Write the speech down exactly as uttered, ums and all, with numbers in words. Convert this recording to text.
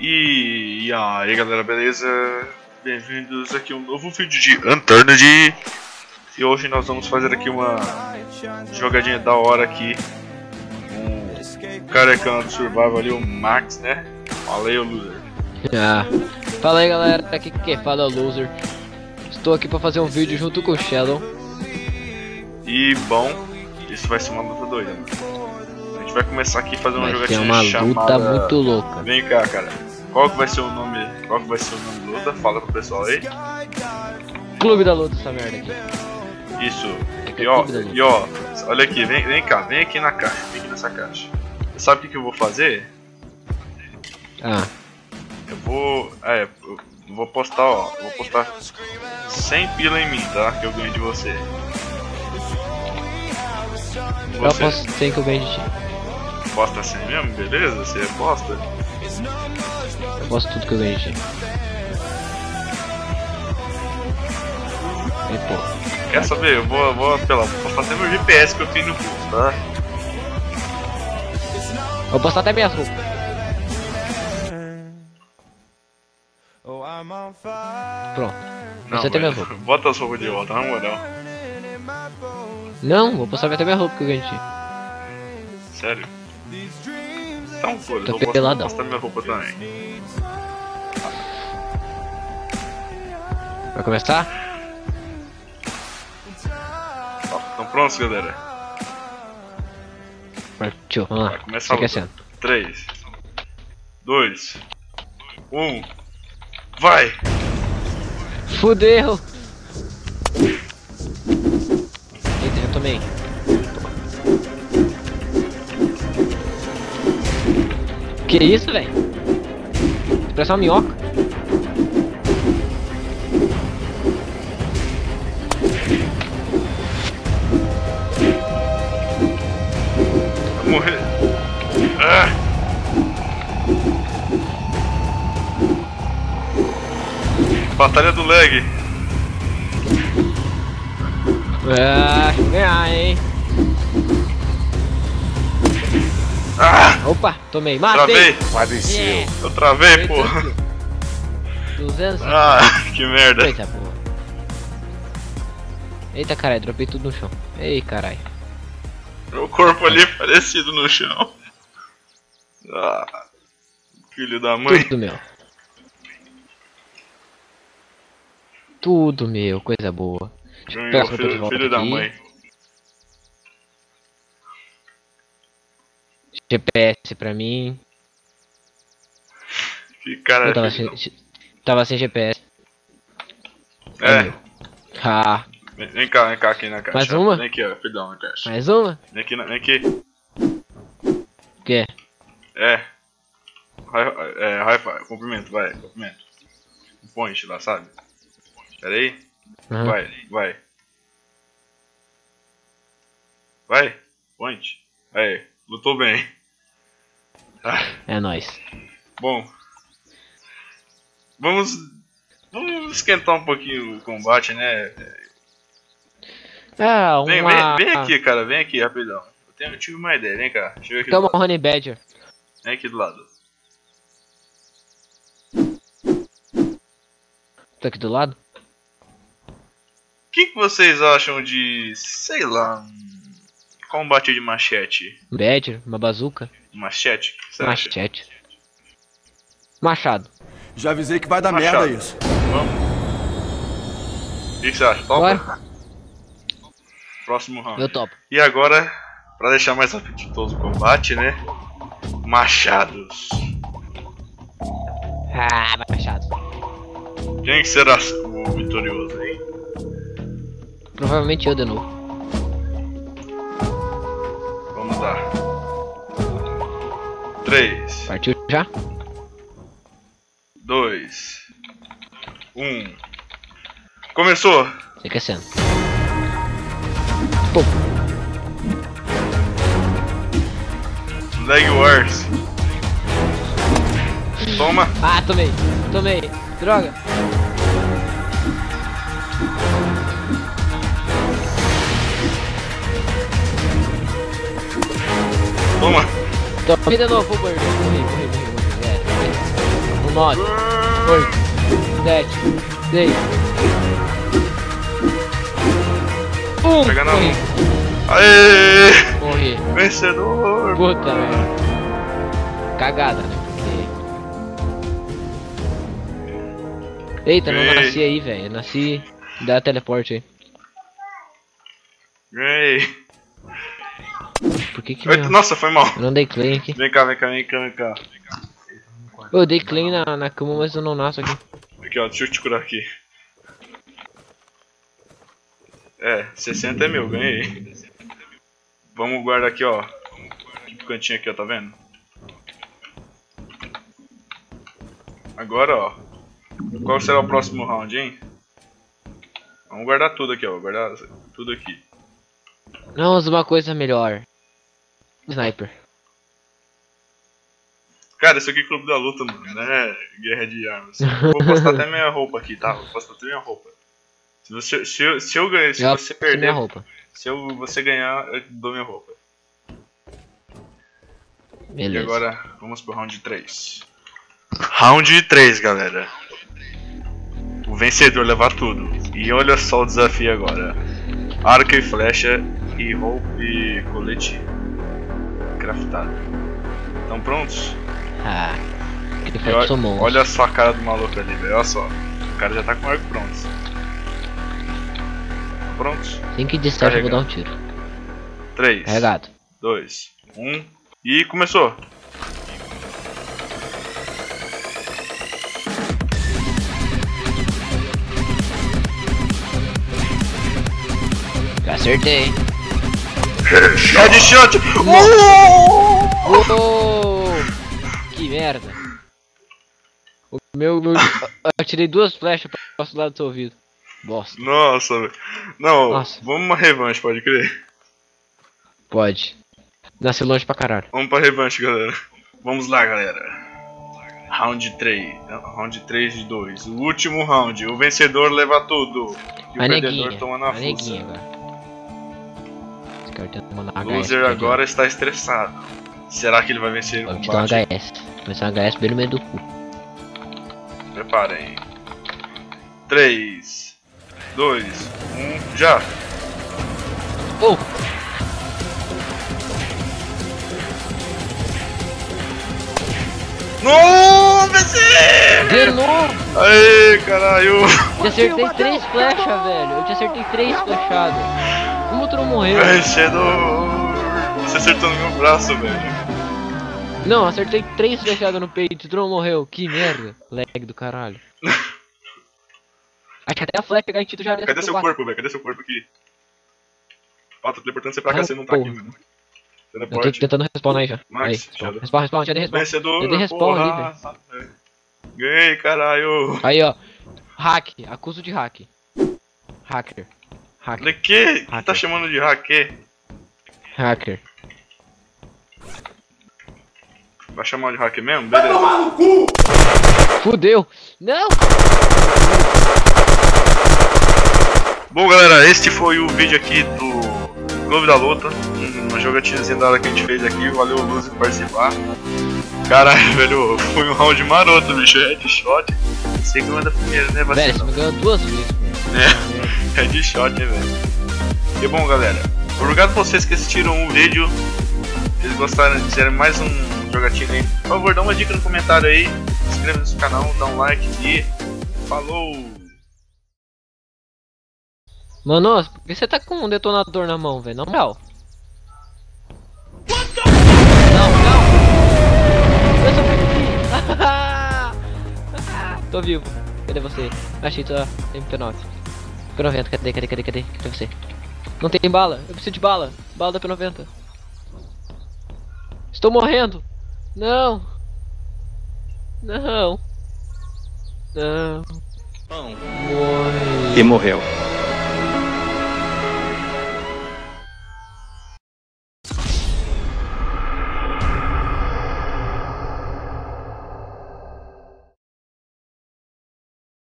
E, e aí galera, beleza? Bem-vindos aqui a um novo vídeo de Unturned. E hoje nós vamos fazer aqui uma jogadinha da hora aqui. Um carecão do Survival ali, o Max, né? Fala aí, o loser. Ah, fala aí galera, aqui quem fala é o loser. Estou aqui para fazer um vídeo junto com o Shadow. E bom, isso vai ser uma luta doida, mano. A gente vai começar aqui fazendo uma jogatina uma chamada... luta muito louca. Vem cá, cara. Qual que vai ser o nome? Qual que vai ser o nome da luta? Fala pro pessoal aí. Clube da luta, essa merda aqui. Isso. É E ó, e ó, olha aqui, vem, vem cá, vem aqui na caixa, vem aqui nessa caixa. Você sabe o que, que eu vou fazer? Ah. Eu vou. É, eu vou postar, ó. Eu vou postar cem pila em mim, tá? Que eu ganho de você. Eu Você aposto cem que eu ganho de ti. posta cem mesmo? Beleza? Você aposta? Eu aposto tudo que eu ganho de ti. E pô. Quer saber? Eu vou, vou apelar, vou postar até meu G P S que eu tenho no pulso, tá? Vou postar até minhas roupas. Pronto. Não, Você tem minhas mas roupas. bota as roupas de volta, na moral. Não, vou postar até minhas roupas que eu ganho de ti. Sério? Então, pô, eu Tô vou postar, peladão. postar minha roupa também. Vai começar? Ó, estão prontos, galera? Partiu, vamos Vai lá. começar a luta. Aquecendo. três, dois, um, vai! Fudeu! Eita, já tomei. Que isso, velho? Parece uma minhoca. Vai morrer! Ah! Batalha do lag! Ah, acho que ganhar, hein? Ah! Opa, tomei. Matei! Travei! Padeceu. Yeah. Eu travei, pô! duzentos. Ah, que merda! Eita, porra. Eita, caralho, dropei tudo no chão. Ei, caralho. Meu corpo ali falecido no chão. Ah, filho da mãe. Tudo meu. Tudo meu, coisa boa. Deixa eu pegar Ganhou, as roupas de filho, volta filho da aqui. mãe. G P S pra mim. Que cara. Eu tava filho sem, tava sem G P S. da- É, Ah, vem, vem cá, vem cá aqui na caixa. Mais uma? Vem aqui, ó, filhão, na caixa. mais uma? Vem aqui, na, vem aqui. O que? É. High, é, high five, cumprimento, vai, cumprimento. Um point lá, sabe? Pera aí. Uhum. Vai, vai. Vai, point. Aí, lutou bem. Ah, É nóis. bom. Vamos. Vamos esquentar um pouquinho o combate, né? Ah, Vem, uma... vem, vem aqui, cara, vem aqui, rapidão. Eu, tenho, eu tive uma ideia, vem cá. Chega aqui do Toma lado. um Honey Badger. Vem aqui do lado. Tô aqui do lado. O que, que vocês acham de, sei lá, um combate de machete? Um Badger, uma bazuca. Machete? O que você acha? Machete. Machado. Já avisei que vai dar Machado. merda isso. Vamos? O que, que você acha? Topa? Bora. Próximo round. Eu topo. E agora, pra deixar mais apetitoso o combate, né? Machados. Ah, machado. Quem que será o vitorioso aí? Provavelmente eu de novo. Vamos lá. três, Partiu já? dois, um. Começou! Você aquecendo. Pô, Leg Wars. Toma! ah, tomei. Tomei. Droga. Toma! Toma de novo, gordo. Morri, morri, morri, morri. É, nove, oito, sete, seis. Um, Pega na morri, mão. Aê! morri. Vencedor! Puta merda. Cagada, né? Porque... Eita, não Ganhei. nasci aí, velho. Eu nasci. Dá teleporte aí. Ganhei! Por que que Eita, meu... nossa, foi mal! Eu não dei claim aqui. Vem cá, vem cá, vem cá, vem cá. Eu dei claim na, na cama, mas eu não nasço aqui. Aqui, ó, deixa eu te curar aqui. É, sessenta é meu, ganhei. Vamos guardar aqui, ó. Aqui pro cantinho aqui, ó, tá vendo? Agora, ó. Qual será o próximo round, hein? Vamos guardar tudo aqui, ó. Guardar tudo aqui. Não, usa uma coisa melhor. Sniper. Cara, isso aqui é Clube da Luta, mano, né? Guerra de armas. Eu vou postar até minha roupa aqui, tá? Vou postar até minha roupa. Se você, se eu, se eu ganhar, se Eu você minha perder, roupa. se eu, você ganhar, eu dou minha roupa. Beleza. E agora, vamos pro round três. Round três, galera. O vencedor levar tudo. E olha só o desafio agora. Arco e flecha e roupa e colete craftado. Estão prontos? Ah, que E foi olha, que monstro. olha só a cara do maluco ali, velho. Olha só. O cara já tá com o arco pronto. Prontos? Assim que distante eu vou dar um tiro. três, Carregado. dois, um e começou! Já acertei. Headshot! Uh! Uou! Que merda. O meu, meu... Eu atirei duas flechas para o lado do seu ouvido. Bosta. Nossa, velho. Não, Nossa. vamos uma revanche, pode crer. Pode. Nasce longe pra caralho. Vamos pra revanche, galera. Vamos lá, galera. Round três. Round três de dois. O último round. O vencedor leva tudo. E o A perdedor neguinha. toma na A neguinha fuça. agora. Esse cara tenta mandar O H S. loser pra agora está estressado. Será que ele vai vencer o ele. Vou te dar um combate? H S. Vai ser um H S bem no meio do cu. Preparem. três, dois, um, já! Oh! Não, vencer! De novo! Aê, caralho! Eu te acertei três flechas, velho. Eu te acertei três flechadas. Como tu não morreu? Vencedor! Você acertou no meu braço, velho. Não, acertei três flechadas no peito e tu não morreu. Que merda. Lag do caralho. Acho que até a flecha pegar em ti tu já... Cadê seu corpo, velho? Cadê seu corpo aqui? Ó, tô teleportando você pra cá, Ah, você não tá aqui, porra. mano. Eu tô Teleporte. tentando respawnar aí já. Max, Aí, já deu. respawn, respawn, já dei respawn. Vencedor, Eu dei respawn ali, porra. Ganhei, caralho. Aí, ó. Hack, acuso de hack. Hacker. Hacker. De que? Que tá Hacker. chamando de hacker? Hacker. Vai chamar de hacker mesmo? Beleza. Fudeu. Não! Bom, galera, este foi o vídeo aqui do Clube da Luta. Uma jogatinazinha da hora que a gente fez aqui. Valeu, Luz, por participar. Caralho, velho, foi um round maroto, bicho. Headshot. Segunda, primeira, né, Velho, vacilão? você me ganhou duas vezes, mano. É, headshot, né, velho? E bom, galera, obrigado por vocês que assistiram o vídeo. Se eles gostaram de dizer mais um jogatina aí, por favor, dá uma dica no comentário aí. Se inscreva nesse canal, dá um like e falou! Mano, por que você tá com um detonador na mão, velho? Na moral. Não, não! Eu sobrevivi! Tô vivo. Cadê você? Achei tua M P nove. P noventa, cadê, cadê, cadê, cadê? Cadê você? Não tem bala, eu preciso de bala. Bala da P noventa. Estou morrendo! Não! Não! Não! Não. Morre! E morreu.